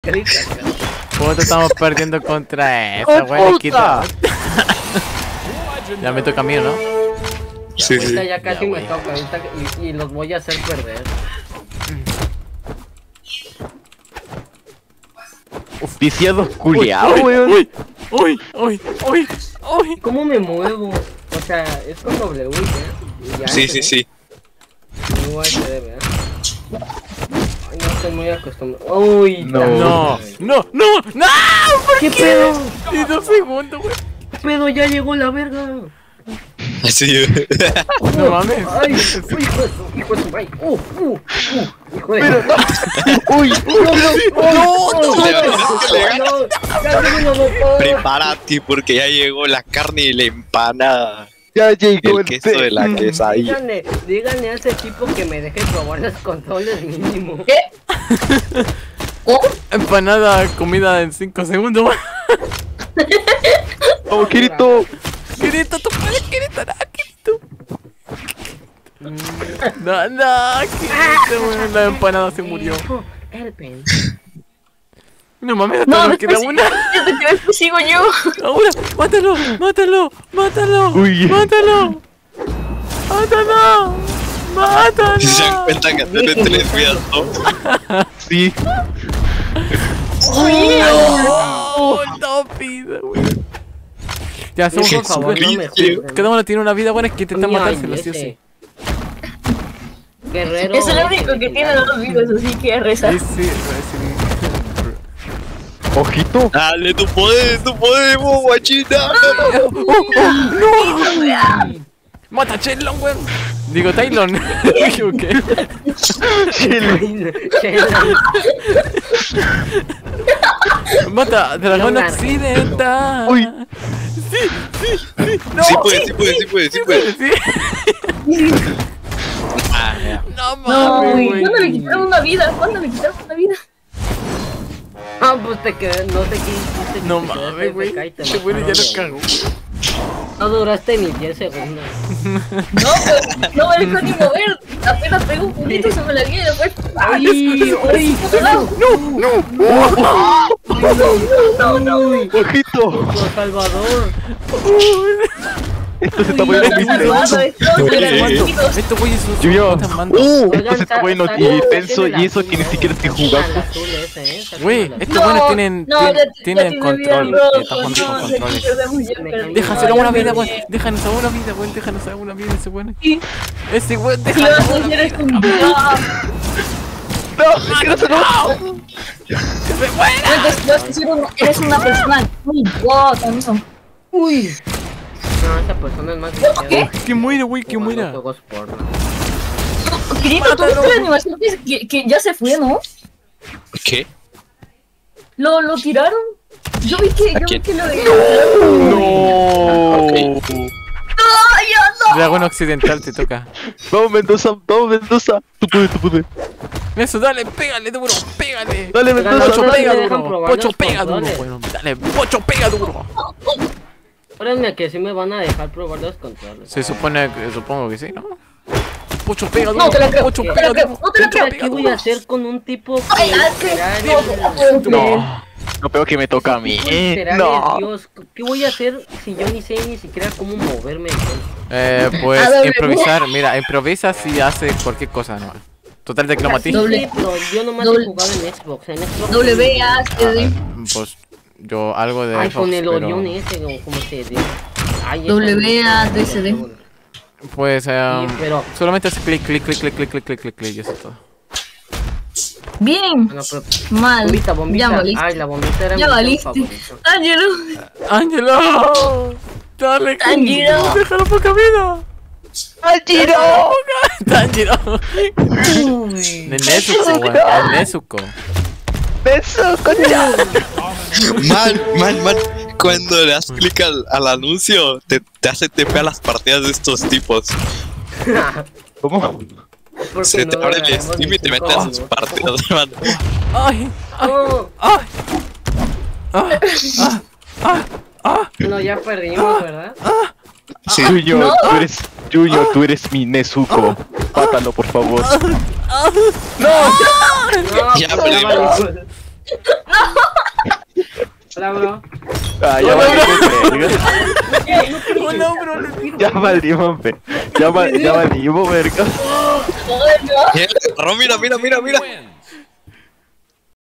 gritas? Puta, estamos perdiendo contra esa, güey. Ya me toca a mí, ¿no? Sí, sí. Ahorita ya casi me toca, ahorita y los voy a hacer perder. Viciado culiao, weón. Uy. ¿Cómo me muevo? O sea, es con W, ¿ya? Sí, sí, sí. USB, ¿verdad? Ay, no estoy muy acostumbrado. Uy, No. ¿Qué pedo? Y 2 segundos, güey. ¿Qué pedo? Ya llegó la verga. Sí. No mames. Ay, hijo de su madre. Hijo de Uy, Prepárate porque ya llegó la carne y la empanada. ya llegó El queso de la quesadilla. Díganle a ese tipo que me deje probar los controles mínimo. ¿Qué? ¿Cómo? Empanada, comida en 5 segundos, güey. Vamos, Kirito. Kirito, tú puedes, Kirito, no, Kirito, güey. La empanada se murió. El pen. No mames, No, hasta nos después queda una. después sigo yo. Ahora, mátalo. Uy. Mátalo. Si se dan cuenta que tiene 3 vidas, ¿no? Sí. No pida, güey. Ya somos Por favor, no me juzguen. Cada uno tiene una vida buena que intenta Ay, matárselo, sí o ese. sí. Guerrero. Es el único que tiene 2 vidas, así que reza. Sí. Ojito. Dale, tú puedes, guachita. Mata a Shenlong, güey. Digo, Taylon. Me equivoqué. Mata a Dragón No, Occidental. Uy. Sí. No. Sí puede. Sí. Ah, ya. No No, mames, güey. güey. ¿Cuándo me quitaron una vida? ¿Cuándo me quitaron una vida? Ah, pues te quedé, no te quisiste. No mames, güey. Este güey ya lo cagó. No duraste ni 10 segundos. No, pues, no me dejó ni mover. Apenas pegó un puntito y se me la vi y después. ¡Ay! No. Ojito. ¡Por Salvador! Esto se está poniendo muy tenso. Esto güey es un Junior. están mando. Esto se está poniendo y tenso y eso que ni siquiera estoy jugando. Güey, estos buenos tienen control. Están jugando con controles. Déjaselo una vida, güey. Déjanos a una vida, güey. Déjanos a una vida ese güey. Ese güey, déjanos a una vida. No, que no se lo. ¡Que se muera! Eres una persona muy guapa, ¿no? ¡Uy! No, esa persona es más viciada. Que muera, güey, que muera. Juegos porno. Kirito, ¿tú viste la animación que ya se fue, no? ¿Qué? Lo tiraron. Yo vi que lo No. Ok. Dragón Occidental te toca. Vamos, Mendoza. Tú puedes. Eso, dale, pégale duro, pégale. Dale, Mendoza. Pocho, no pega me dejan duro. probar Pocho, los pega duro, controles. bueno. Dale, Pocho, pega duro. Espérenme que sí me van a dejar probar los controles. Supongo que sí, ¿no? Pocho, pega duro. No te la creo. Pocho, No te pega la creo. duro. No te la creo. ¿Qué voy a hacer con un tipo que Ay, será No, peor que me toca a mí. será No. Dios? ¿Qué voy a hacer si yo ni sé ni siquiera cómo moverme? Pues A ver, improvisar, mira, improvisa si haces cualquier cosa, ¿no? Total de que lo matí. Doble. Sí, pero yo nomás Doble. he jugado en Xbox. En Xbox WASD. Pues yo algo de Ay, Xbox, con el pero- Orión ese, o como se dice. Ay, esa- WASD. Pues Sí, pero... solamente hace clic, y eso es todo. Bien. Bueno, pero... Mal. Bombita, bombita. Ya valiste. Ay, la bombita era Ya mi valiste. favorito. Ángelo. ¡Ángelo! ¡Dale, Tanjiro. déjalo poca vida! ¡Tanjiro! ¡Tanjiro! Uy. Nezuko, güey, Nezuko. ¡Beso, concha! Man. Cuando le das clic al anuncio, te hace TP a las partidas de estos tipos. ¿Cómo? ¿Por qué Se te no abre el grabamos Steam y te mis metes a sus cinco partidas, man. ¡Ay! Oh, ¡Ay! no, ya perdimos, ¿verdad? Sí. Junior, tú eres mi Nezuko. Mátalo, por favor. No, Ya pues perdimos. valimos. Hola, bro. Ah, ya valimos, verga. Hola, bro. Ya valimos, ya valimos, verga. Joder, no. Mira, mira, mira, mira.